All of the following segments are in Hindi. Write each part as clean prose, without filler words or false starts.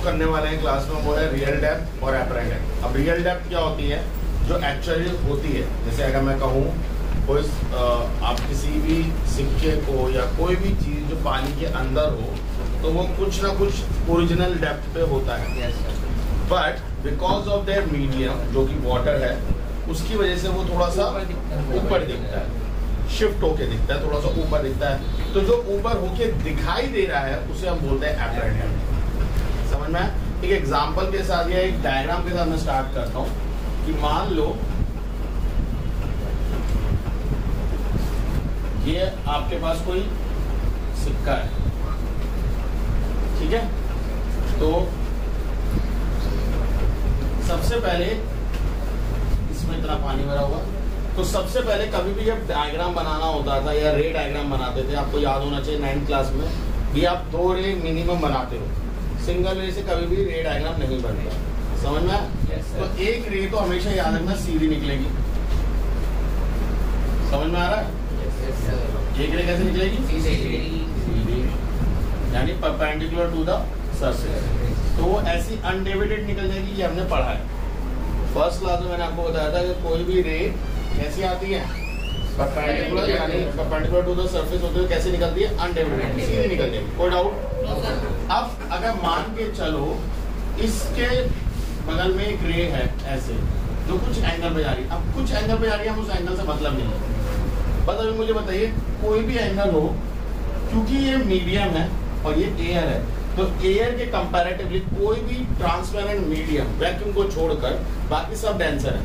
करने वाले हैं क्लास में वो है रियल डेप्थ और एपरेंट डेप्थ। अब रियल डेप्थ क्या होती है, जो एक्चुअली होती है। जैसे अगर मैं कहूँ कोई आप किसी भी सिक्के को या कोई भी चीज़ जो पानी के अंदर हो तो वो कुछ ना कुछ ओरिजिनल डेप्थ पे होता है, but because of their medium जो कि वाटर है उसकी वजह से वो थोड़ा सा ऊपर दिखता है, शिफ्ट होके दिखता है, थोड़ा सा ऊपर दिखता है। तो जो ऊपर होके दिखाई दे रहा है उसे हम बोलते हैं एपरेंट डेप्थ। समझ में? एक एग्जांपल के साथ या एक डायग्राम के साथ मैं स्टार्ट करता हूँ कि मान लो ये आपके पास कोई सिक्का है, ठीक है? तो सबसे पहले इसमें इतना पानी भरा हुआ, तो सबसे पहले कभी भी जब डायग्राम बनाना होता था या रे डायग्राम बनाते थे, आपको याद होना चाहिए 9th क्लास में भी आप 2 रे मिनिमम बनाते हो, सिंगल रे से कभी भी रे डायग्राम नहीं बनता। समझ में? तो एक रे तो हमेशा याद रखना सीधी निकलेगी। समझ में आ रहा है? एक रे कैसे निकलेगी? सीधी, यानी परपेंडिकुलर टू द सरफेस। तो वो ऐसी अनडिवाइडेड निकल जाएगी, ये हमने पढ़ा है फर्स्ट क्लास में। मैंने आपको बताया था कि कोई भी रे कैसी आती है, परपेंडिकुलर, यानी परपेंडिकुलर टू द सरफेस होते हुए कैसे निकलती है, अनडिवाइडेड, सीधी निकल जाएगी। कोई डाउट? अब अगर मान के चलो इसके बगल में एक रे है ऐसे जो कुछ एंगल पे जा रही है, अब कुछ एंगल पे जा रही है, हम उस एंगल से मतलब नहीं है। बस अभी मुझे बताइए कोई भी एंगल हो, क्योंकि ये मीडियम है और ये एयर है, तो एयर के कंपैरेटिवली कोई भी ट्रांसपेरेंट मीडियम वैक्यूम को छोड़कर बाकी सब डेंसर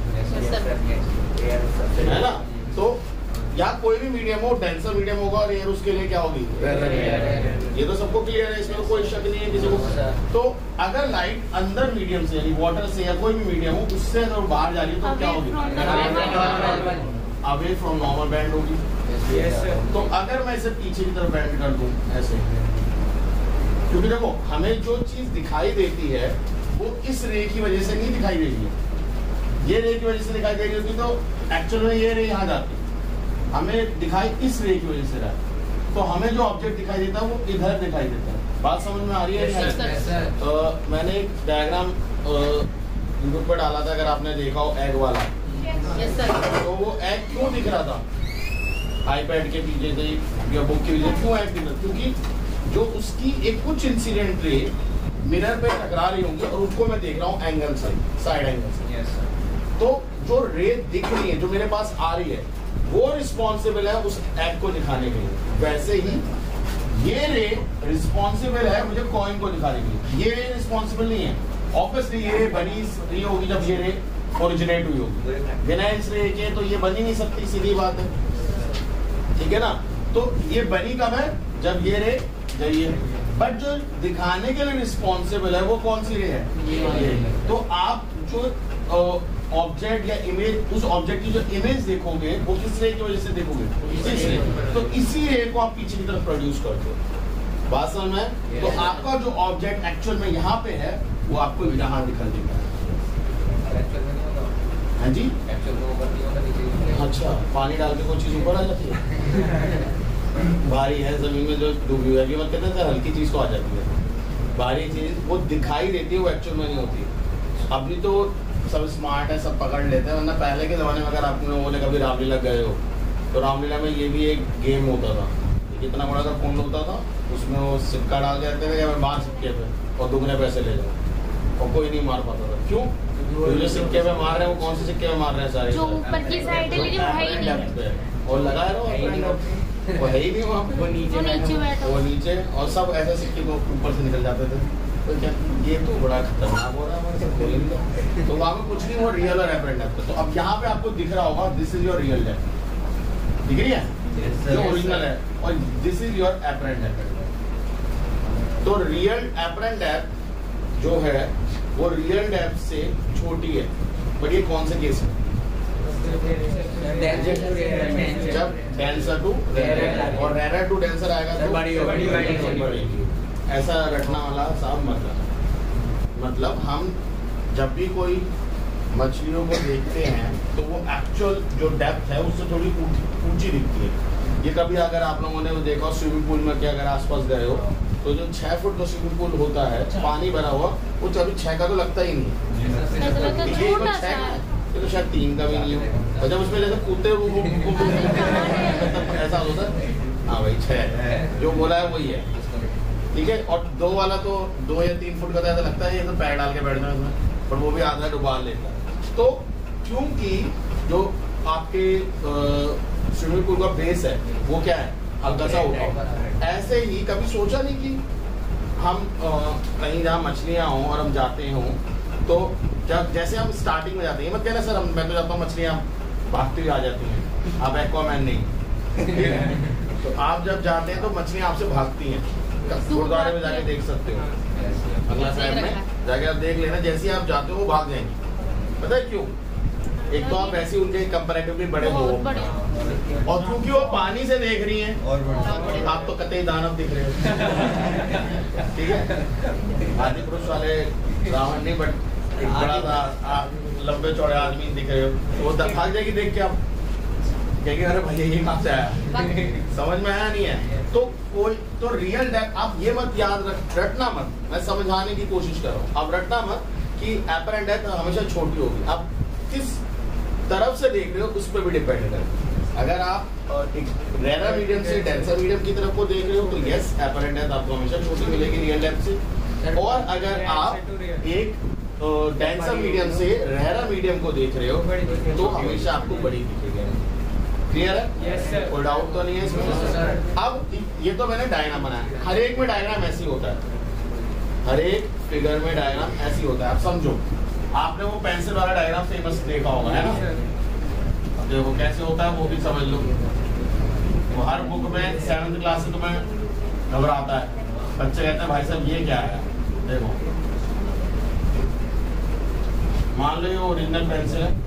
है ना? तो या कोई भी मीडियम हो, डेंसर मीडियम होगा और एयर उसके लिए क्या होगी, ये तो सबको क्लियर है, इसमें कोई शक नहीं है किसी को। तो अगर लाइट अंदर मीडियम से यानी वाटर से या कोई भी मीडियम हो उससे अगर बाहर जा रही है तो क्या होगी, अवे फ्रॉम नॉर्मल बैंड होगी। तो अगर मैं इसे पीछे की तरफ बैंड कर दूं ऐसे, क्योंकि देखो हमें जो चीज दिखाई देती है वो इस रे की वजह से नहीं दिखाई देती है, ये रे की वजह से दिखाई दे रही होती तो एक्चुअल में ये रे यहाँ जाती, हमें दिखाई इस रे की वजह से रहा है। तो हमें जो ऑब्जेक्ट दिखाई देता है वो इधर दिखाई देता है। बात समझ में आ रही है? मैंने एक डायग्राम यूट्यूब पर डाला था, अगर आपने देखा हो एग वाला। तो वो एग क्यों दिख रहा था आईपैड के पीछे से या बुक के पीछे, क्यों एग दिख रहा? क्योंकि जो उसकी एक कुछ इंसिडेंट रे मिरर पे टकरा रही होंगी और उसको मैं देख रहा हूँ एंगल से, साइड एंगल से। तो जो रे दिख रही है, जो मेरे पास आ रही है, वो रिस्पॉन्सिबल है उस एग को दिखाने के लिए। वैसे ही ये रे रिस्पॉन्सिबल है मुझे कॉइन को दिखाने के लिए, ये रे रिस्पॉन्सिबल नहीं है। ऑब्वियसली ये रे बनी रही होगी जब ये रे ओरिजिनेट हुई होगी, बिना इस रे के तो ये बन ही नहीं सकती, सीधी बात है, ठीक है ना? तो ये बनी कब है, जब ये रे जाइए, बट जो दिखाने के लिए रिस्पॉन्सिबल है वो कौन सी रे है? तो आप जो ऑब्जेक्ट या इमेज, उस ऑब्जेक्ट की जो इमेज देखोगे वो किस रे की वजह से देखोगे, इस रे। तो इसी रे को आप पीछे की तरफ प्रोड्यूस करते हो। बात समझ में? तो आपका जो ऑब्जेक्ट एक्चुअल में यहाँ पे है वो आपको यहाँ दिखाई देगा। हाँ जी, अच्छा, पानी डाल के कोई चीज ऊपर आ जाती है भारी है जमीन में जो डूबी हुई है, मत कहते हैं हल्की चीज तो आ जाती है, भारी चीज वो दिखाई देती है, वो एक्चुअल में नहीं होती। अभी तो सब स्मार्ट है, सब पकड़ लेते हैं, वरना पहले के जमाने में अगर आप लोगों ने कभी रामलीला गए हो तो रामलीला में ये भी एक गेम होता था, कितना बड़ा सा कुंड होता था, उसमें वो सिक्का डाल देते थे या मार सिक्के पे और दुगने पैसे ले जाओ, और कोई नहीं मार पाता था। क्यों? जो सिक्के पे मार रहे हैं वो कौन से सिक्के पे मार रहे हैं, सारे जो ऊपर की साइड है लेकिन है ही नहीं, और लगा रहे हो वो है ही नहीं वहाँ पे, वो नीचे और सब ऐसे सिक्के को ऊपर से निकल जाते थे। तो क्या ये तो बड़ा खतरनाक हो रहा है, तो वहाँ पे कुछ नहीं, वो रियल और एपरेंट डेप्थ। तो अब यहाँ पे आपको दिख रहा होगा this is your real depth, दिख रही है जो ओरिजिनल है, और this is your apparent depth. तो रियल एपरेंट डेप्थ जो है वो रियल डेप्थ से छोटी है, बट ये कौन से केस में, जब डेंसर टू रेयर और रेयर टू डेंसर आएगा तो बड़ी। ऐसा रखना वाला साहब मतलब हम जब भी कोई मछलियों को देखते हैं तो वो एक्चुअल जो डेप्थ है उससे थोड़ी ऊंची दिखती है। ये कभी अगर आप लोगों ने देखा स्विमिंग पूल में, कि अगर आसपास गए हो तो जो 6 फुट का स्विमिंग पूल होता है पानी भरा हुआ, वो कभी 6 का तो लगता ही नहीं। ये तो शायद 3 का भी नहीं हो, और जब उसमें जैसे कूदते वो ऐसा होता है। हाँ भाई 6 जो बोला है वही है, ठीक है। और 2 वाला तो 2 या 3 फुट का तो ऐसा लगता है ये तो पैर डाल के बैठना है उसमें, पर वो भी आधा डुबा लेता है। तो क्योंकि जो आपके स्विमिंग पूल का बेस है वो क्या है, हल्का सा उठा होगा। ऐसे ही कभी सोचा नहीं कि हम कहीं जहाँ मछलियाँ हों और हम जाते हों, तो जब जैसे हम स्टार्टिंग में जाते हैं, मत कहना सर मैं तो जाता हूँ मछलियाँ भागती हुई आ जाती हैं, आप एक्वामैन नहीं। तो आप जब जाते हैं तो मछलियाँ आपसे भागती हैं, गुरुद्वारे में जाके देख सकते हो, अगला साइड में जाके आप देख लेना, जैसे आप जाते हो वो भाग जाएंगी। पता है क्यों? एक तो आप ऐसे उनके कंपैरेटिवली बड़े हो, और क्योंकि वो पानी से देख रही हैं, आप तो कतई दानव दिख रहे हो, ठीक है। आदि पुरुष वाले रावण नहीं, बट एक बड़ा सा लंबे चौड़े आदमी दिख रहे हो, तो वो भाग जाएगी देख के, आप कहेंगे अरे भैया ये कहाँ से आया, समझ में आया नहीं है। तो कोई तो रियल डेप्थ आप ये मत याद रटना मत, मैं समझाने की कोशिश कर रहा हूँ, आप रटना मत कि एपरेंट डेप्थ हमेशा छोटी होगी। आप किस तरफ से देख रहे हो उस पर भी डिपेंड करे। अगर आप एक रेरा मीडियम से डेंसर मीडियम की तरफ को देख रहे हो तो यस एपरेंट डेप्थ आपको हमेशा छोटी मिलेगी रियल डेप्थ से, और अगर आप एक डेंसर मीडियम से रेरा मीडियम को देख रहे हो तो हमेशा आपको बड़ी दिखेगी। क्लियर है? कोई डाउट तो नहीं है इसमें? अब ये तो मैंने डायग्राम बनाया, हर एक में डायग्राम ऐसी होता है, हर एक फिगर में डायग्राम ऐसी होता है। आप समझो, आपने वो पेंसिल वाला डायग्राम फेमस देखा होगा, है ना? अब देखो कैसे होता है वो भी समझ लो। तो हर बुक में 7th क्लास से तुम्हें घबराता है, बच्चे कहते हैं भाई साहब ये क्या है। देखो मान लो ये ओरिजिनल पेंसिल है,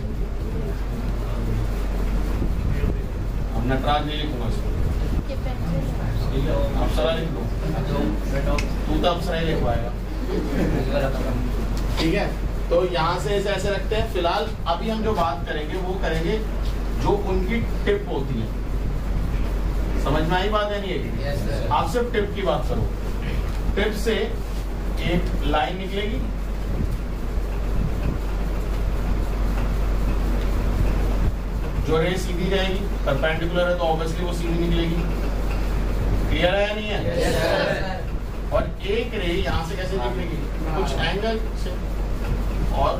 अब नटराज नहीं लिखूंगा इसको, ठीक है, अप्सरा लिख लो, तू तो अप्सरा ही लिखवाएगा, ठीक है। तो यहाँ से ऐसे रखते हैं। फिलहाल अभी हम जो बात करेंगे वो करेंगे जो उनकी टिप होती है। समझ में आई बात है नहीं है? आप सिर्फ टिप की बात करो। टिप से एक लाइन निकलेगी, जो रे सीधी जाएगी, परपेंडिकुलर है तो ऑब्वियसली वो सीधी निकलेगी। क्लियर है या नहीं है? और एक रे यहाँ से कैसे निकलेगी, कुछ एंगल से, और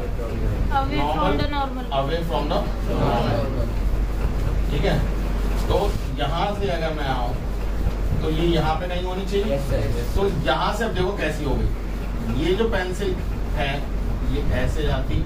अवे फ्रॉम द नॉर्मल, ठीक है। तो यहाँ से अगर मैं आऊँ तो ये यहाँ पे नहीं होनी चाहिए, तो यहाँ से अब देखो कैसी हो गई। ये जो पेंसिल है ये ऐसे जाती,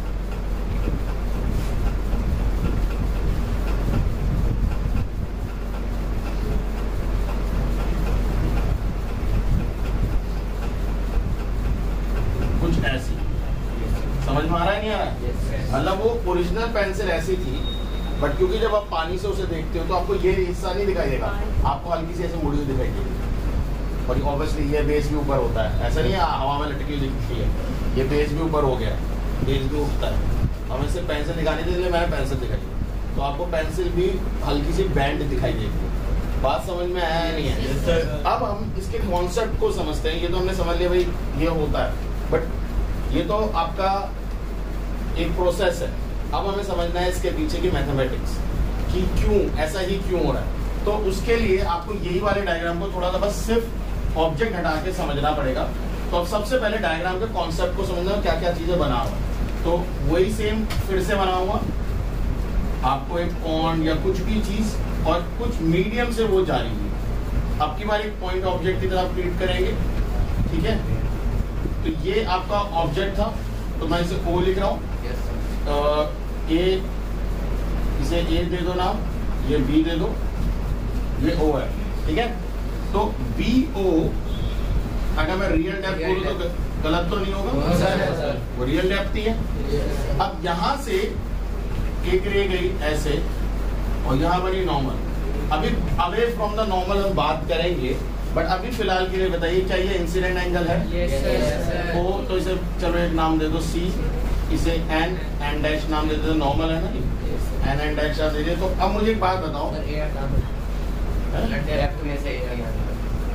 कुछ ऐसी, समझ में आ रहा है नहीं आ रहा? मतलब वो ओरिजिनल पेंसिल ऐसी थी, बट क्योंकि जब आप पानी से उसे देखते हो तो आपको ये हिस्सा नहीं दिखाई देगा, आपको हल्की सी ऐसे मुड़ी हुई दिखाई देगी। और ऑब्वियसली ये बेस भी ऊपर होता है, ऐसा नहीं है हवा में लटकी दिखती है, ये बेस भी ऊपर हो गया, बेस भी उठता है। हमें सिर्फ पेंसिल दिखाने के लिए मैंने पेंसिल दिखाई, तो आपको पेंसिल भी हल्की सी बैंड दिखाई देगी। बात समझ में आया नहीं है? अब हम इसके कॉन्सेप्ट को समझते हैं। ये तो हमने समझ लिया भाई ये होता है, बट ये तो आपका एक प्रोसेस है। अब हमें समझना है इसके पीछे की मैथमेटिक्स कि क्यों ऐसा ही क्यों हो रहा है। तो उसके लिए आपको यही वाले डायग्राम को थोड़ा सा बस सिर्फ ऑब्जेक्ट हटा के समझना पड़ेगा। तो अब सबसे पहले डायग्राम के कॉन्सेप्ट को समझना, क्या क्या चीजें बना हुआ। तो वही सेम फिर से बना हुआ, आपको एक पॉइंट या कुछ भी चीज और कुछ मीडियम से वो जा रही है। अब की बार एक पॉइंट ऑब्जेक्ट की तरफ ट्रीट करेंगे, ठीक है। तो ये आपका ऑब्जेक्ट था, तो मैं इसे ओ लिख रहा हूँ, ए, इसे ए दे दो नाम, ये बी दे दो, ये ओ है, ठीक है। तो बी ओ अगर मैं रियल डेप्थ बोलूं तो गलत तो नहीं होगा, वो रियल डेप्थ ही है। अब यहाँ से एक रे गई ऐसे और यहाँ बनी नॉर्मल। अभी अवे फ्रॉम द नॉर्मल हम बात करेंगे, बट अभी फिलहाल के लिए बताइए क्या ये इंसिडेंट एंगल है? yes, ओ तो इसे चलो एक नाम दे दो सी, इसे एन डैश नाम दे दो, नॉर्मल है ना, एन डैश दे दे। तो अब मुझे एक बात बताओ,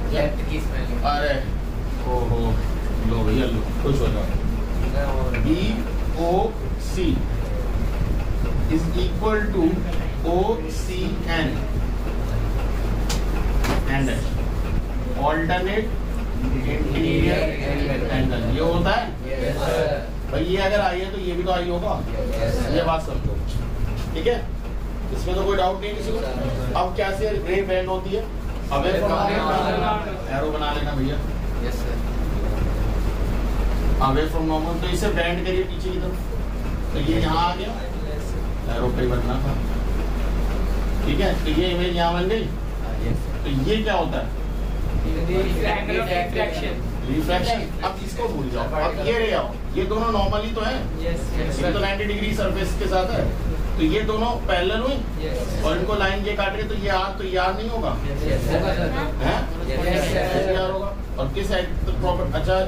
अरे ओहो, लो भैया लो, खुश हो जाओ। BOC is equal to OCN and alternate interior angle. ये होता है भाई, ये अगर आई है तो ये भी तो आई होगा। ये बात समझो, ठीक है, इसमें तो कोई डाउट नहीं किसी को। अब क्या से रे बैंड होती है, अवे एरो बना लेना भैया, अवे फ्रॉम नॉर्मल, तो इसे बैंड करिए पीछे की तरफ, तो ये यहाँ आ गया, एरो पे बनना था, ठीक है। तो ये इमेज यहाँ बन गई, तो ये क्या होता है, रिफ्रैक्शन। अब इसको भूल जाओ, अब ये रे आओ, ये दोनों नॉर्मली तो है, ये तो 90 डिग्री सरफेस के साथ है, तो ये दोनों पैरेलल हुई और इनको लाइन ये काट रहे, तो ये आर, तो ये आर नहीं होगा, है आर होगा। और किस तो प्रॉपर, अच्छा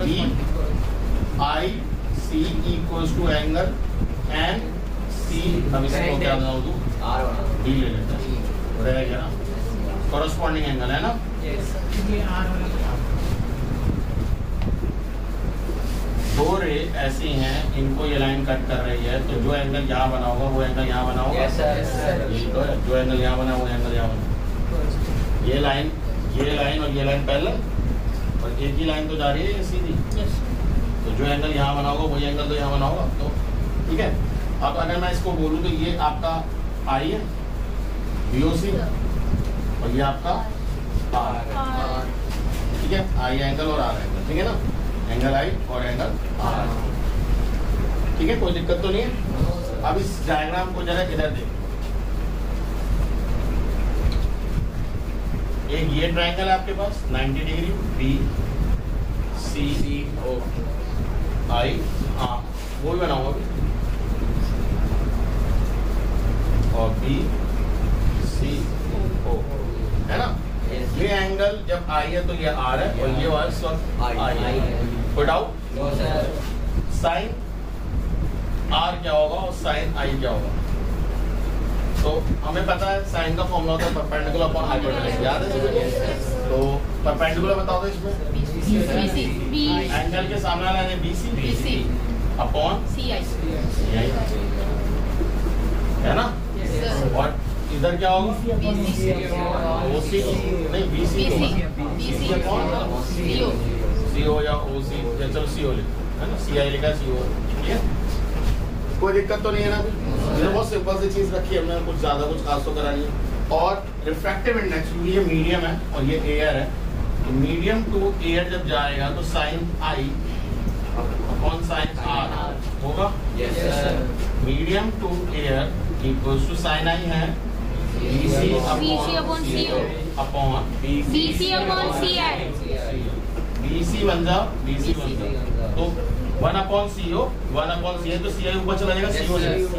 BIC equals to angle NC, अब इसको क्या बनाओ दूं, D ले लेते हैं, रहेगा ना, कॉरेस्पॉन्डिंग एंगल है ना। दो रे ऐसी हैं, इनको ये लाइन कट कर रही है, तो जो एंगल यहाँ बना होगा वो एंगल यहाँ बना होगा। यही तो है, जो एंगल यहाँ बना वो एंगल यहाँ बना। ये लाइन और ये लाइन पैरेलल, और एक ही लाइन तो जा रही है सीधी, तो जो एंगल यहाँ बना होगा वही एंगल तो यहाँ बना होगा, तो ठीक है। अब अगर मैं इसको बोलूँ तो ये आपका आई है BOC, और ये आपका R, ठीक है, आई एंगल और R एंगल, ठीक है ना, एंगल आई और एंगल R, ठीक है, कोई दिक्कत तो नहीं है। अब इस डायग्राम को जरा इधर देखो, एक ये ट्रायंगल है आपके पास 90 डिग्री, BCO आई, हाँ वो भी बनाऊंगा अभी, और BCO है ना। ये एंगल जब आई है तो ये आर है, और ये वाला सब आई है, कोई डाउट? साइन आर क्या होगा और साइन आई क्या होगा? तो हमें पता है साइन का फॉर्मूला होता है परपेंडिकुलर अपॉन हाइपोटेनस, याद है? तो परपेंडिकुलर बताओ तो इसमें एंगल के सामने वाला है BC अपॉन CI, है ना। और इधर क्या होगा, OC नहीं BC अपॉन CO या OC, या चलो CO लिखो, है ना, CI लिखा है CO, ठीक है, कोई दिक्कत तो नहीं है ना। अभी बहुत सिंपल सी चीज रखी है हमने, कुछ ज्यादा कुछ खास तो करा नहीं है। और रिफ्रैक्टिव इंडेक्स, ये मीडियम है और ये एयर है, तो मीडियम टू एयर जब जाएगा तो sine I upon sine R होगा। Medium to air equals to sine I है BC upon CO upon BC upon CI, BC बन जाओ, BC बन जाओ, तो 1 अपॉन CO, 1 अपॉन CI, तो CI ऊपर चला जाएगा, CO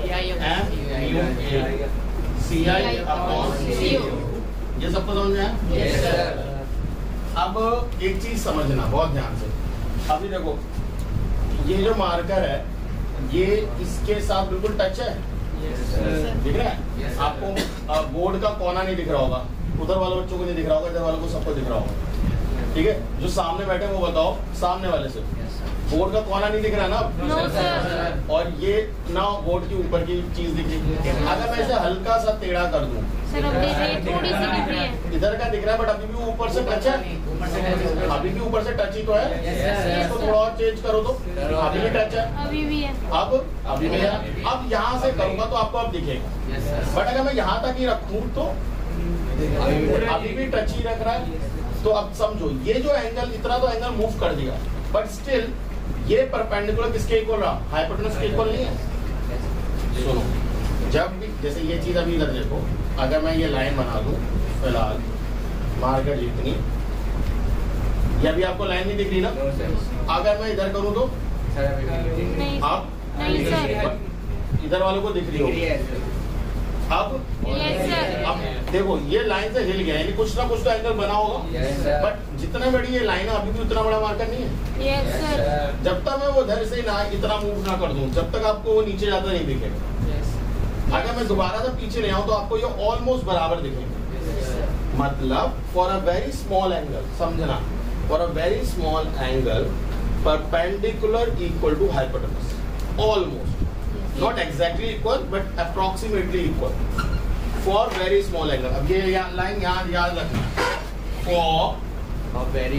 CI अपॉन CO, ये सबको समझ में आया? अब एक चीज समझना बहुत ध्यान से, अभी देखो ये जो मार्कर है ये इसके साथ बिल्कुल टच है, दिख रहा है आपको? बोर्ड का कोना नहीं दिख रहा होगा, उधर वाले बच्चों को नहीं दिख रहा होगा, इधर वालों को सबको दिख रहा होगा, ठीक है। जो सामने बैठे वो बताओ, सामने वाले से बोर्ड का कोना नहीं दिख रहा ना? No, sir. और ये ना बोर्ड के ऊपर की चीज दिख रही है, अगर मैं इसे हल्का सा टेढ़ा कर दूं, थोड़ी सी दिख रही है, इधर का दिख रहा है बट अभी भी ऊपर से टच है, अभी भी ऊपर से टच ही तो है। इसको थोड़ा और चेंज करो तो अभी भी टच है, अभी भी है, अब अभी भी है। अब यहाँ से करूंगा तो आपको अब दिखेगा, बट अगर मैं यहाँ तक ही रखूं तो अभी भी टच ही रख रहा है। तो अब समझो, ये जो एंगल, इतना तो एंगल मूव कर दिया, बट स्टिल ये परपेंडिकुलर किसके इक्वल रहा? हाइपोटेनस के इक्वल नहीं है। सुनो, जब भी जैसे ये चीज अभी इधर देखो, अगर मैं ये लाइन बना दूं फिलहाल मार्कर जितनी, ये अभी आपको लाइन नहीं दिख रही ना? अगर मैं इधर करूं तो नहीं, अब नहीं सर, इधर वालों को दिख रही होगी। अब अब देखो ये लाइन से हिल गया, यानी कुछ ना कुछ तो एंगल बना होगा, बट जितना बड़ी ये लाइन है अभी भी उतना बड़ा मार्कर नहीं है। यस सर, जब तक मैं वो इधर से ना इतना मूव ना कर दूं, जब तक आपको वो नीचे जाता नहीं दिखेगा। अगर मैं दोबारा से पीछे ले आऊं तो आपको ये ऑलमोस्ट बराबर दिखेंगे, मतलब for a very small angle, समझना, for a very small angle perpendicular equal to hypotenuse, almost, not exactly equal but approximately equal for very small angle. अब ये लाइन यहाँ याद रखना, for very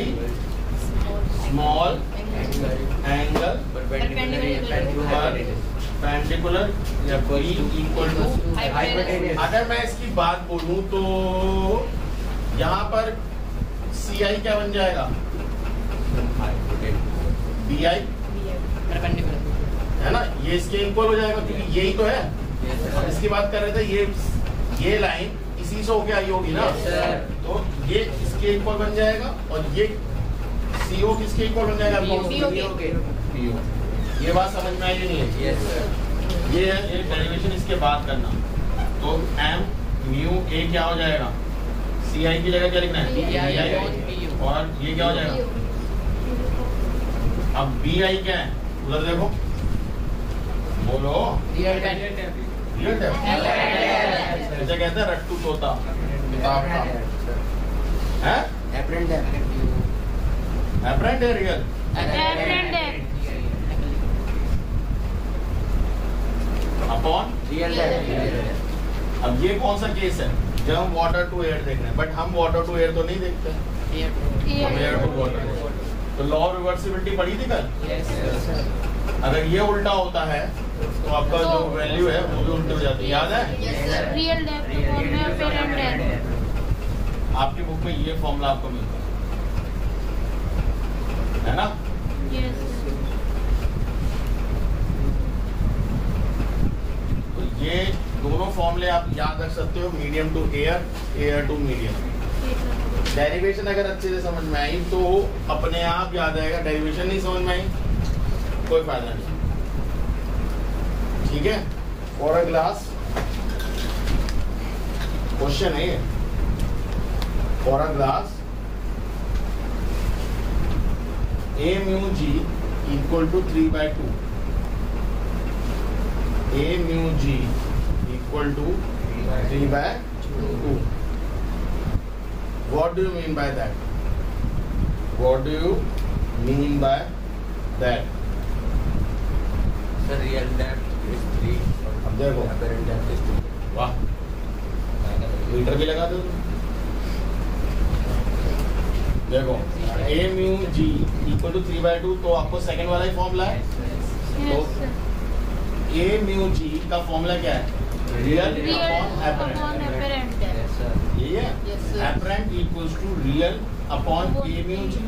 small angle perpendicular equal to, अगर मैं इसकी बात बोलूं तो यहाँ पर सी आई क्या बन जाएगा, बी आई है ना, ये इसके इक्वल हो जाएगा क्योंकि यही तो है। अब इसकी बात कर रहे थे, ये लाइन इसी से होके आई होगी ना, तो ये इसके इक्वल बन जाएगा और ये सीओ किसके इक्वल बन जाएगा, पीओ। ये बात समझ में आई नहीं है? ये है एक डेरिवेशन, इसके बाद करना, तो एम म्यू ए क्या हो जाएगा, सी आई की जगह क्या लिखना है, बी आई, और ये क्या हो जाएगा, अब बी आई क्या है, उधर देखो, बोलो, रियल डेप्थ, इसे कहते हैं रट्टू तोता किताब का, है एपरेंट है, रियल अपॉन रियल डेप्थ। अब ये कौन सा केस है, जब हम वाटर टू एयर देख रहे हैं, बट हम वाटर टू एयर तो नहीं देखते, हम एयर टू वाटर। तो लॉ ऑफ रिवर्सिबिलिटी पढ़ी थी कल? अगर ये उल्टा होता है तो आपका जो वैल्यू है वो भी उल्टी हो जाती है, याद है? रियल डेप्थ, आपकी बुक में ये फॉर्मूला आपको मिलता है ना? तो ये दोनों फॉर्मूले आप याद रख सकते हो, medium to air, air to medium. Derivation अगर अच्छे से समझ में आई तो अपने आप याद आएगा, डेरिवेशन नहीं समझ में आई कोई फायदा नहीं, ठीक है? फॉर अ ग्लास क्वेश्चन है ये, for a glass A mu G equal to 3/2, A mu G equal to 3/2। What do you mean by that? What do you mean by that? Sir, real depth is 3. अब देखो, apparent depth is 2. वाह, मीटर भी लगा दो। देखो, a mu g equal to 3/2, तो आपको सेकंड वाला ही फॉर्मूला है। तो a म्यू g का फॉर्मूला क्या है? Real upon apparent. ये है apparent equals to real upon A mu G.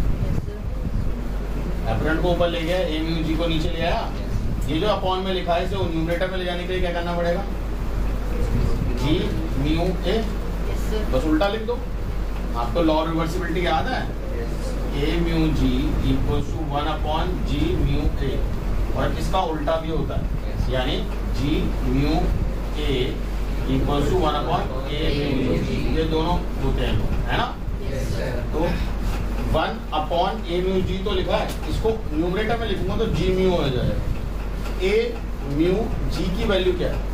Apparent को ऊपर ले गया, ए म्यू जी को नीचे ले आया। ये जो अपॉन में लिखा है इसे न्यूमरेटर में ले जाने के लिए क्या करना पड़ेगा, जी म्यू ए, बस उल्टा लिख दो। आपको लॉ रिवर्सिबिलिटी याद है, A mu G equals to 1 upon G mu A, और इसका उल्टा भी होता है, यानी G mu A equals to 1 upon A mu G, ये दोनों होते हैं, है ना? तो 1 अपॉन ए म्यू जी तो लिखा है, इसको न्यूमरेटर में लिखूंगा तो जी म्यू हो जाएगा। ए म्यू जी की वैल्यू क्या है,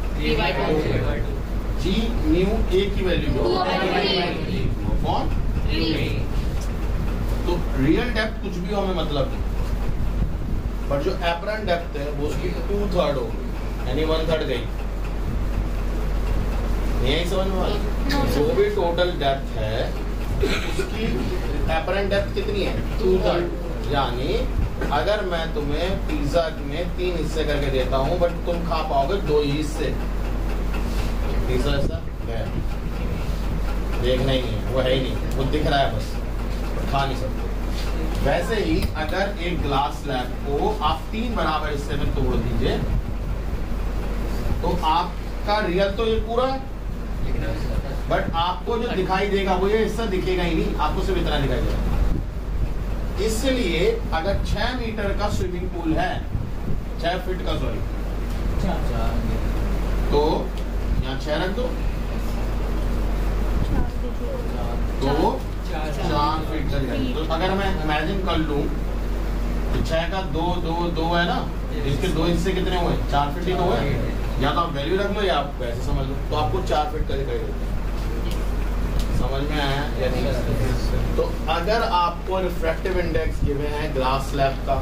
जी म्यू ए की वैल्यू क्या है, अपॉन। तो रियल डेप्थ कुछ भी हमें मतलब नहीं, पर जो एपरेंट डेप्थ है वो उसकी 2/3 हो, यानी 1/3 गई। यही समझ में आया? जो भी टोटल डेप्थ है उसकी एपरेंट डेप्थ कितनी है, 2/3। यानी अगर मैं तुम्हें पिज्जा में 3 हिस्से करके देता हूँ बट तुम खा पाओगे 2 ही हिस्से, पिज्जा ऐसा देखना ही नहीं है, वो है ही नहीं, वो दिख रहा है बस, खा नहीं सकते। वैसे ही अगर एक ग्लास स्लैब को आप 3 बराबर हिस्से में तोड़ दीजिए तो आपका रियल तो ये पूरा है, बट आपको जो दिखाई देगा वो ये हिस्सा दिखेगा ही नहीं, आपको सिर्फ इतना दिखाई देगा। इसलिए अगर 6 मीटर का स्विमिंग पूल है, 6 फीट का, सॉरी, तो यहाँ 6 रख दो, तो 4 फीट तक है। तो अगर मैं इमेजिन कर लूं तो 6 का 2 है ना, इसके 2 हिस्से कितने हुए, 4 फीट ही तो हुए। या तो आप वैल्यू रख लो या आप वैसे समझ लो, तो आपको 4 फीट का दिखाई देगा। समझ में आया या नहीं? तो अगर आपको रिफ्रैक्टिव इंडेक्स गिवे हैं ग्लास स्लैब का,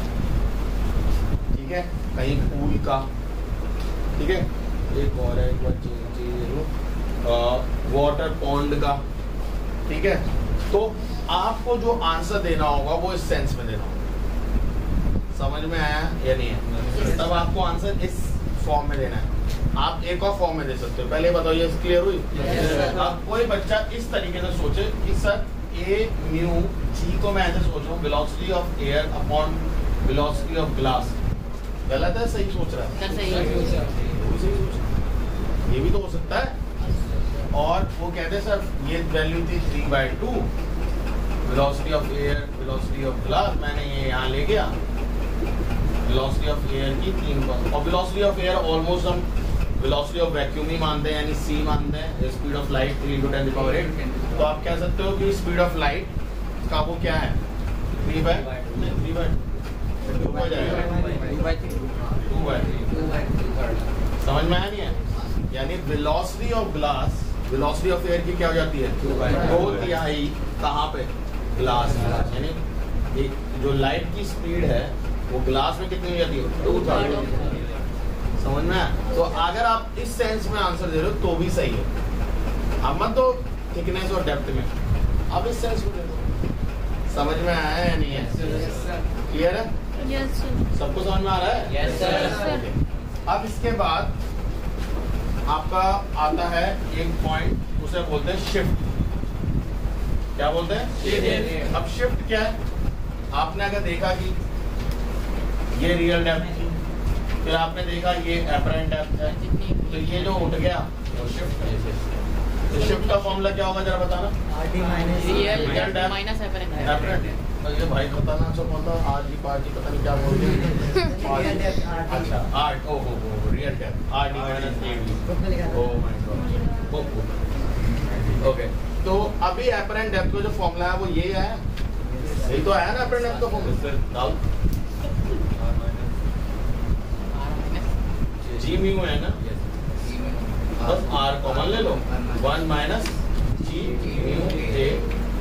ठीक है, कहीं पूल का, ठीक है, एक और है, एक बार चीज वाटर पॉन्ड का, ठीक है, तो आपको जो आंसर देना होगा वो इस सेंस में देना होगा। समझ में आया या नहीं है? तब आपको आंसर इस फॉर्म में देना है। आप एक और फॉर्म में दे सकते हो। पहले बताओ, ये क्लियर हुई? अब कोई बच्चा इस तरीके से सोचे कि सर ए म्यू जी को मैं ऐसे सोच रहा हूँ velocity of air upon velocity of glass. गलत है, सही सोच रहा है? सही है। ये भी तो हो सकता है। और वो कहते हैं सर ये वैल्यू थी 3/2 velocity of air velocity of glass, मैंने ये यहाँ ले गया वेलोसिटी ऑफ एयर की 3 पर, और वेलोसिटी ऑफ एयर ऑलमोस्ट हम वेलोसिटी ऑफ वैक्यूम ही मानते हैं, यानी c मानते हैं, स्पीड ऑफ लाइट 3 × 10⁸। तो आप कह सकते हो कि स्पीड ऑफ लाइट का वो क्या है 3/2 हो जाएगा 2/3। समझ में आया नहीं है? यानी velocity of glass velocity of air की क्या हो जाती है 2/3 कहाँ पे ग्लास, यानी जो लाइट की स्पीड है वो ग्लास में कितनी हो जाती है 2/3। समझ में आया? तो अगर आप इस सेंस में आंसर दे रहे हो तो भी सही है। अब मत तो थिकनेस और डेप्थ में, आप इस सेंस में दे दो। समझ में आया या नहीं है? क्लियर है? Yes sir. सबको समझ में आ रहा है? Yes sir. अब इसके बाद आपका आता है एक पॉइंट, उसे बोलते हैं शिफ्ट। क्या बोलते हैं? अब शिफ्ट क्या है? आपने अगर देखा कि ये रियल डेप्थ थी, फिर आपने देखा ये एपरेंट डेप्थ है, तो ये जो उठ गया वो शिफ्ट है। तो शिफ्ट का फॉर्मूला क्या होगा जरा बताना? Real minus apparent. एपरेंट। तो ये भाई खतरनाक सा बोलता है, आज की पार्टी पता नहीं क्या बोल रही है। अच्छा आर्ट, ओ हो real depth RD minus AD। Oh my god. Okay, तो अभी एपरेंट डेप्थ का जो फॉर्मूला है वो ये है, यही तो आया ना एपरेंट डेप्थ का फॉर्मूला? डाल जी म्यू है ना, बस R कॉमन ले लो, 1 माइनस जी म्यू ए।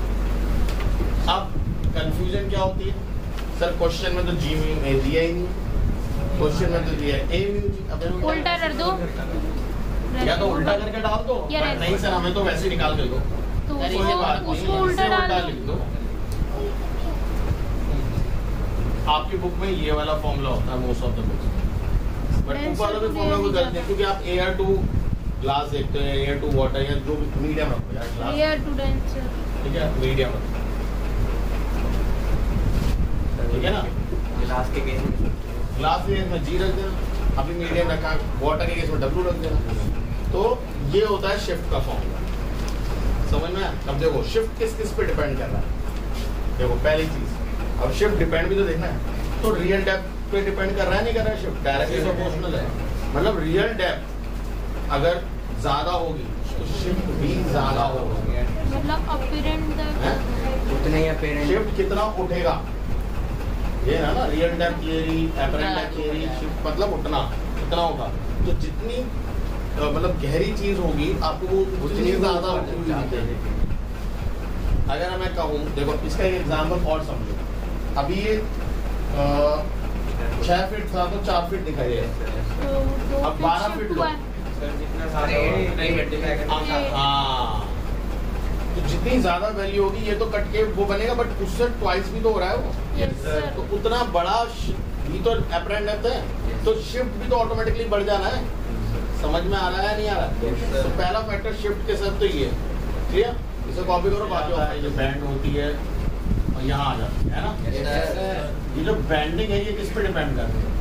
अब कंफ्यूजन क्या होती है? सर क्वेश्चन में तो जी म्यू ए दिया ही नहीं, क्वेश्चन में तो दिया है ए म्यू जी। अब उल्टा कर दो, या तो उल्टा करके डाल दो, नहीं सर हमें तो वैसे निकाल के दो, तो कोई बात नहीं, उसको उल्टा इसे डाल लिख दो। आपकी बुक में ये वाला फॉर्मूला होता है most of the books, but book वाला भी फॉर्मूला कोई गलत नहीं, क्योंकि आप एयर टू ग्लास देखते हैं, एयर टू वाटर, या जो मीडियम रखो यार ग्लास, एयर टू डेंसर, ठीक है, मीडियम रखो, ठीक है ना। ग्लास के केस में ग्लास के केस में जी रख देना, अभी मीडियम रखा, वाटर के केस में W रख देना। तो ये होता है शिफ्ट का फॉर्मूला। समझ में? अब देखो शिफ्ट किस किस पे डिपेंड कर रहा है। देखो पहली चीज, अब शिफ्ट डिपेंड भी तो देखना है, तो रियल डेप्थ पे डिपेंड कर रहा है, नहीं कर रहा है? शिफ्ट डायरेक्टली प्रोपोर्शनल है, मतलब रियल डेप्थ अगर ज्यादा होगी तो शिफ्ट भी ज्यादा होगा, मतलब अपीरेंट उतने ही अपीयरेंस। शिफ्ट कितना उठेगा ये है ना, real depth theory, apparent depth theory, shift मतलब उठना कितना होगा, तो जितनी मतलब गहरी चीज होगी आपको वो उतनी ज्यादा उठी हुई दिखेगी। अगर मैं कहूँ, देखो इसका एक एग्जाम्पल और समझो, अभी ये 6 फीट था तो 4 फीट दिखाई दे रहा, अब 12 फीट लो, हाँ, तो जितनी ज्यादा वैल्यू होगी ये तो कट के वो बनेगा, बट उससे ट्वाइस भी तो हो रहा है वो, तो उतना बड़ा भी तो एपरेंट डेप्थ है, तो शिफ्ट भी तो ऑटोमेटिकली बढ़ जाना है। समझ में आ रहा है नहीं आ रहा? तो पहला फैक्टर शिफ्ट के साथ तो ये है, क्लियर? इसे कॉपी करो, बाकी जो बैंड होती है और यहाँ आ जाती है ना, ये जो बैंडिंग है ये किस पे डिपेंड करती है?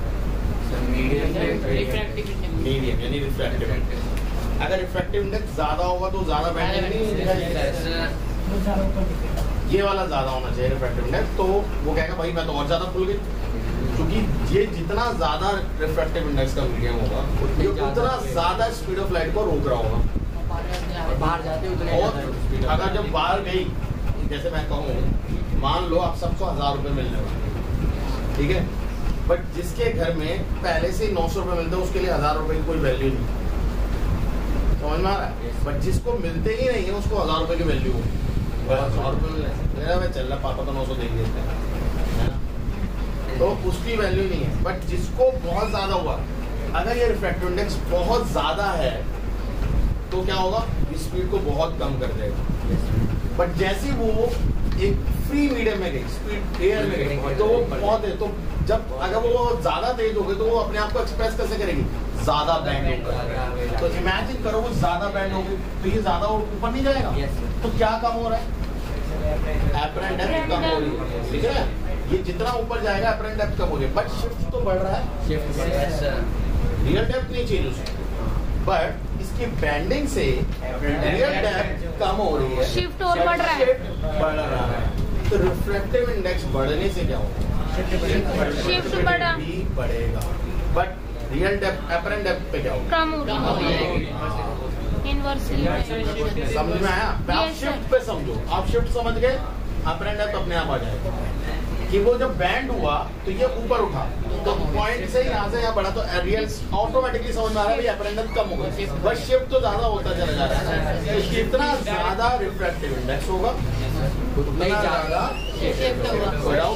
मीडियम यानी रिफ्रैक्टिव इंडेक्स। अगर रिफ्रैक्टिव इंडेक्स ज्यादा होगा तो ज्यादा बैंडिंग नहीं दिखाई, ये वाला ज्यादा होना चाहिए रिफ्रैक्टिव इंडेक्स, तो वो कहेगा भाई मैं तो और ज्यादा खुल गई, क्योंकि ये जितना ज्यादा रिफ्रैक्टिव इंडेक्स का मीडियम होगा ये उतना ज्यादा स्पीड ऑफ लाइट को रोक रहा होगा, बाहर जाते उतने और अगर जब बाहर गई, जैसे मैं कहूँ मान लो आप सबको 1000 रुपये मिलने वाले, ठीक है, बट जिसके घर में पहले से ही 900 रुपये मिलते हैं उसके लिए 1000 रुपये की कोई वैल्यू नहीं। समझ में आ रहा है? बट जिसको मिलते ही नहीं है उसको 1000 रुपए की वैल्यू होगी। 100 रुपए मेरा भाई चल रहा, पापा तो 900 दे देते हैं, है ना? तो उसकी वैल्यू नहीं है। बट जिसको बहुत ज्यादा हुआ, अगर ये रिफ्रैक्टिव इंडेक्स बहुत ज्यादा है तो क्या होगा, स्पीड को बहुत कम कर देगा। बट जैसे वो एक फ्री मीडियम में गई, स्पीड एयर में गई, तो वो बहुत है, तो जब अगर वो ज्यादा तेज हो गई तो वो अपने आप को एक्सप्रेस कैसे करेगी, ज्यादा बैंड होगा। तो इमेजिन करो वो ज्यादा बैंड होगी तो ये ज्यादा ऊपर नहीं जाएगा। तो क्या कम हो रहा है, एपरेंट डेप्थ कम हो रही है, ठीक है? ये जितना ऊपर जाएगा एपरेंट डेप्थ कम हो रही है, बट शिफ्ट तो बढ़ रहा है, रियल डेप्थ नहीं चेंज उसकी, बट इसकी बैंडिंग से रियल डेप्थ कम हो रही है, शिफ्ट और बढ़ रहा है, बढ़ रहा है। तो रिफ्रैक्टिव इंडेक्स बढ़ने से क्या होगा, शिफ्ट बढ़ा भी बढ़ेगा, but real depth apparent depth पे क्या होगा, कम हो रही है, इनवर्सली। समझ में आया? आप शिफ्ट पे समझो, आप शिफ्ट समझ गए, एपरेंट डेप्थ अपने आप आ जाएगा कि वो जब बैंड हुआ तो ये ऊपर उठा, तो पॉइंट से यहाँ से यहाँ बढ़ा, तो रियल ऑटोमेटिकली समझ में आ रहा है एपरेंट डेप्थ कम होगा, बट शिफ्ट तो ज्यादा होता चला जा रहा है। तो जितना ज्यादा रिफ्रैक्टिव इंडेक्स होगा उतना ज्यादा शिफ्ट होगा,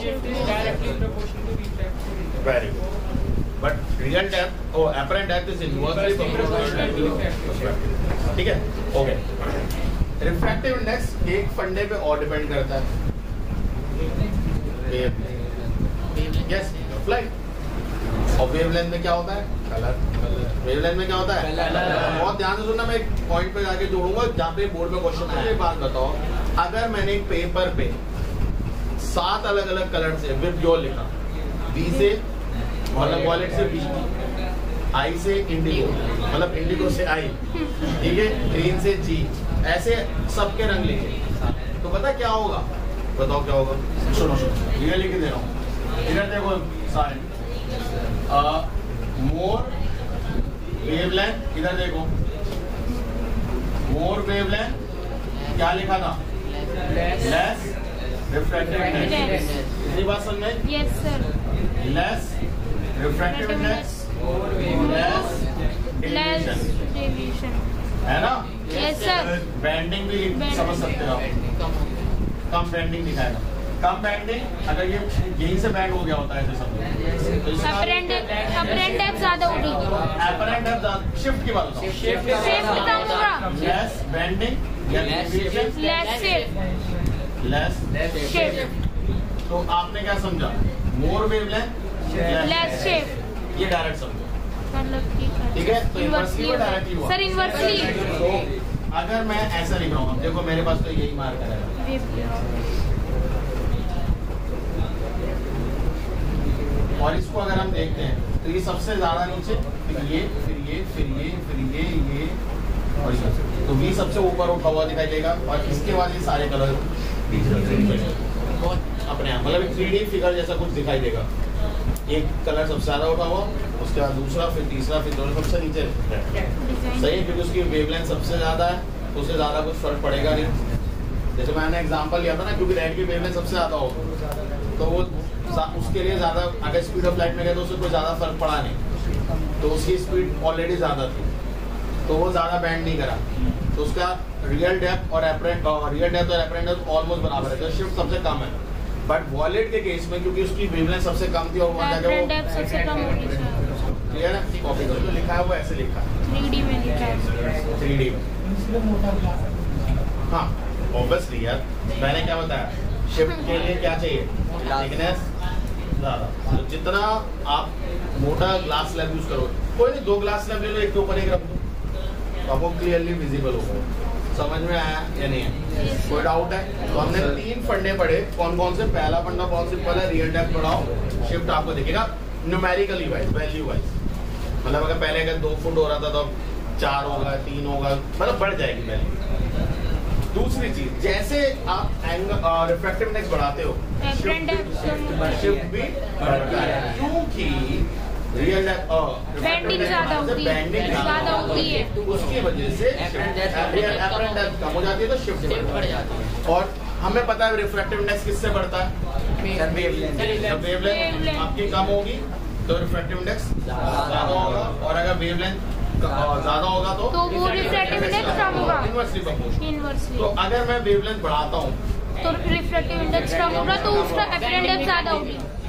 very good. But real depth और apparent depth is inversely proportional to refractive, ठीक है? ओके, रिफ्रैक्टिव इंडेक्स एक फंडे पे और डिपेंड करता है, यस, लाइट। और वेवलेंथ में क्या होता है, कलर। वेवलेंथ में क्या होता है, बहुत ध्यान से सुनना, मैं एक पॉइंट पे जाके जोड़ूंगा जहाँ पे बोर्ड में क्वेश्चन है। एक बात बताओ, अगर मैंने एक पेपर पे 7 अलग अलग कलर से विबग्योर लिखा, बी से मतलब वॉलेट से बी, आई से इंडिगो मतलब इंडिगो से आई, ठीक है, ग्रीन से जी, ऐसे सबके रंग लिखे, तो पता क्या होगा, बताओ क्या होगा? सुनो सुनो, ये लिख दे रहा हूँ, इधर देखो सारे, मोर वेवलेंथ, इधर देखो मोर वेवलेंथ, क्या लिखा था, लेस रिफ्रैक्टिव इंडेक्स। इतनी बात समझ में? Yes sir. Less refractive index, less deviation, है ना? Yes sir. बैंडिंग भी समझ सकते हो, कम बैंडिंग दिखाएगा। कम बैंडिंग, अगर ये यहीं से बैंड हो गया होता है, ऐसे समझो, एपरेंट डेप्थ ज्यादा होगी, एपरेंट डेप्थ शिफ्ट की बात बताओ, शिफ्ट कम होगा, लेस बैंडिंग या डेविएशन, लेस लेस शिफ्ट, तो आपने क्या समझा, मोर वेवलेंथ, लेस शिफ्ट, ये डायरेक्ट समझो, मतलब ठीक है? तो इनवर्सली और डायरेक्टली हुआ। सर इनवर्सली, तो अगर मैं ऐसा लिख रहा हूँ, देखो मेरे पास तो यही मार्कर है, और इसको अगर हम देखते हैं तो ये सबसे ज्यादा नीचे, फिर ये, फिर ये, फिर ये, फिर ये और ये, तो V सबसे ऊपर उठा हुआ दिखाई देगा, और इसके बाद ये सारे कलर अपने आप, मतलब 3D फिगर जैसा कुछ दिखाई देगा। एक कलर सबसे ज्यादा उठा हुआ, उसके बाद दूसरा, फिर तीसरा, फिर दोनों सबसे नीचे, सही है, क्योंकि उसकी वेवलेंथ सबसे ज्यादा है, तो उससे ज्यादा कुछ फर्क पड़ेगा नहीं। जैसे मैंने एग्जांपल लिया था ना, क्योंकि लाइट की वेवलेंथ सबसे ज्यादा हो, तो वो उसके लिए ज्यादा, अगर स्पीड ऑफ लाइट में गए तो उससे कोई ज्यादा फर्क पड़ा नहीं, तो उसकी स्पीड ऑलरेडी ज्यादा थी, तो वो ज्यादा बैंड नहीं करा, तो उसका रियल डेप्थ और एपरेंट ऑलमोस्ट बराबर है, तो शिफ्ट सबसे कम है। बट वॉलेट के केस में क्योंकि उसकी वेवलेंथ सबसे कम थी और वहाँ जाके वो सबसे कम होगी सर, क्लियर है? कॉपी करो, जो लिखा है वो ऐसे लिखा है, 3D में लिखा है, 3D में। हाँ ऑब्वियसली यार, मैंने क्या बताया, शिफ्ट के लिए क्या चाहिए, थिकनेस ज्यादा, तो जितना आप मोटा ग्लास स्लैब यूज करो, कोई नहीं 2 ग्लास स्लैब ले लो, एक के ऊपर एक रख दो, तो आपको क्लियरली विजिबल होगा। समझ में आया या नहीं है? कोई डाउट है? तो हमने 3 फंडे पढ़े, कौन कौन से? पहला फंडा बहुत सिंपल है, रियल डेप्थ बढ़ाओ, शिफ्ट आपको दिखेगा न्यूमेरिकली वाइज, वैल्यू वाइज, मतलब अगर पहले अगर 2 फुट हो रहा था तो 4 होगा, 3 होगा, मतलब बढ़ जाएगी वैल्यू। दूसरी चीज, जैसे आप रिफ्रैक्टिव इंडेक्स बढ़ाते हो, शिफ्ट भी बढ़ता है, क्योंकि रियल बैंडिंग ज्यादा होती है, उसकी वजह से एपरेंट डेप्थ कम हो जाती है, तो शिफ्ट बढ़ जाती है। और हमें पता है रिफ्रैक्टिव इंडेक्स किससे बढ़ता है, वेवलेंथ आपकी कम होगी तो रिफ्रैक्टिव इंडेक्स ज्यादा होगा, और अगर वेवलेंथ ज्यादा होगा तो वो रिफ्रैक्टिव इंडेक्स कम होगा इनवर्सली प्रोपोर्शनल। इनवर्सली। तो अगर मैं वेवलेंथ बढ़ाता हूँ तो रिफ्रैक्टिव इंडेक्स कम होगा तो उसका अपीरेंट डेप्थ ज्यादा होगी।